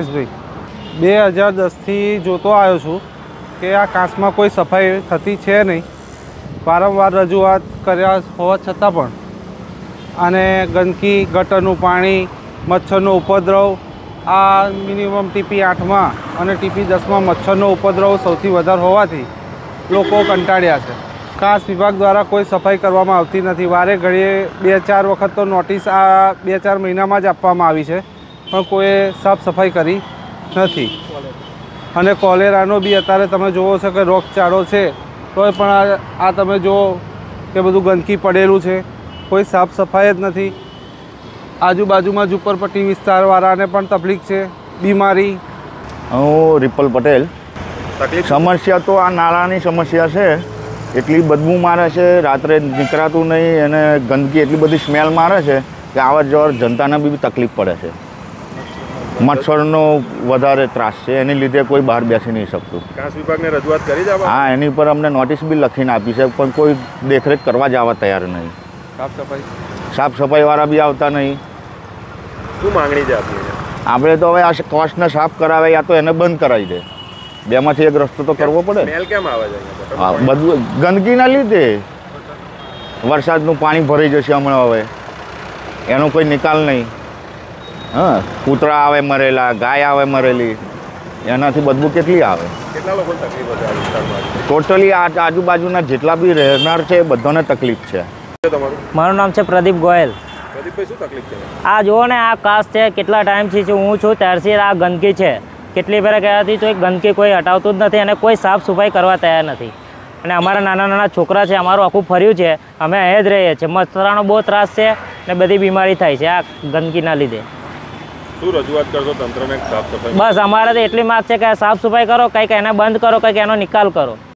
ભાઈ 2010થી જોતો આવ્યો છું કે આ કાંસમાં કોઈ સફાઈ થતી છે નહીં. વારંવાર રજૂઆત કર્યા હોવા છતાં પણ અને ગંદકી, ગટરનું પાણી, મચ્છરનો ઉપદ્રવ, આ મિનિમમ ટીપી 8માં અને ટીપી 10માં મચ્છરનો ઉપદ્રવ સૌથી વધારે હોવાથી લોકો કંટાળ્યા છે. કાંસ વિભાગ દ્વારા કોઈ સફાઈ કરવામાં આવતી નથી. વારે ઘડીએ 2-4 વખત તો નોટિસ આ 2-4 મહિનામાં જ આપવામાં આવી છે, પણ કોઈએ સાફ સફાઈ કરી નથી. અને કોલેરાનો બી અત્યારે તમે જુઓ છો કે રોગચાળો છે, તોય પણ આ તમે જુઓ કે બધું ગંદકી પડેલું છે, કોઈ સાફ સફાઈ જ નથી. આજુબાજુમાં ઝુંપડપટ્ટી વિસ્તારવાળાને પણ તકલીફ છે, બીમારી. હું રિપલ પટેલ. સમસ્યા તો આ નાળાની સમસ્યા છે. એટલી બદબૂ મારે છે, રાત્રે નીકળાતું નહીં, અને ગંદકી એટલી બધી સ્મેલ મારે છે કે આવર જવર જનતાને બી તકલીફ પડે છે. મચ્છરનો વધારે ત્રાસ છે, એની લીધે કોઈ બહાર બેસી નહીં શકતું. કાંસ વિભાગને રજૂઆત કરી છે? હા, એની પર અમને નોટિસ બી લખીને આપી છે, પણ કોઈ દેખરેખ કરવા જવા તૈયાર નહીં. સાફ સફાઈવાળા બી આવતા નહીં. શું માંગણી છે આપની? આપણે તો હવે આ કોસ્ટને સાફ કરાવે યા તો એને બંધ કરાવી દે. બેમાંથી એક રસ્તો તો કરવો પડે. સ્મેલ કેમ આવે છે? હા, બધું ગંદકીના લીધે. વરસાદનું પાણી ભરાઈ જશે હમણાં, હવે એનો કોઈ નિકાલ નહીં. હા, કૂતરા આવે મરેલા, ગાય આવે મરેલી, એનાથી બદબૂ કેટલી આવે. કેટલા લોકો તકલીફ છે આ વિસ્તારમાં? ટોટલી આજુબાજુના જેટલા બી રહેનાર છે એ બધાને તકલીફ છે. મારું નામ છે પ્રદીપ ગોયલ. પ્રદીપભાઈ, શું તકલીફ છે? આ જુઓ ને, આ કાંસ છે, કેટલા ટાઈમથી હું છું ત્યારથી આ ગંદકી છે. કેટલી વાર કહેવાથી તો એ ગંદકી કોઈ હટાવતું જ નથી અને કોઈ સાફ સફાઈ કરવા તૈયાર નથી. અને અમારા નાના નાના છોકરા છે, અમારું આખું ફર્યું છે, અમે અહીં જ રહીએ છીએ. મચ્છરાનો બહુ ત્રાસ છે ને બધી બીમારી થાય છે આ ગંદકીના લીધે. શું રજૂઆત કરશો તંત્રને સાફ સફાઈ? બસ અમારે તો એટલી માગ છે કે સાફ સફાઈ કરો, કંઈક એને બંધ કરો, કંઈક એનો નિકાલ કરો.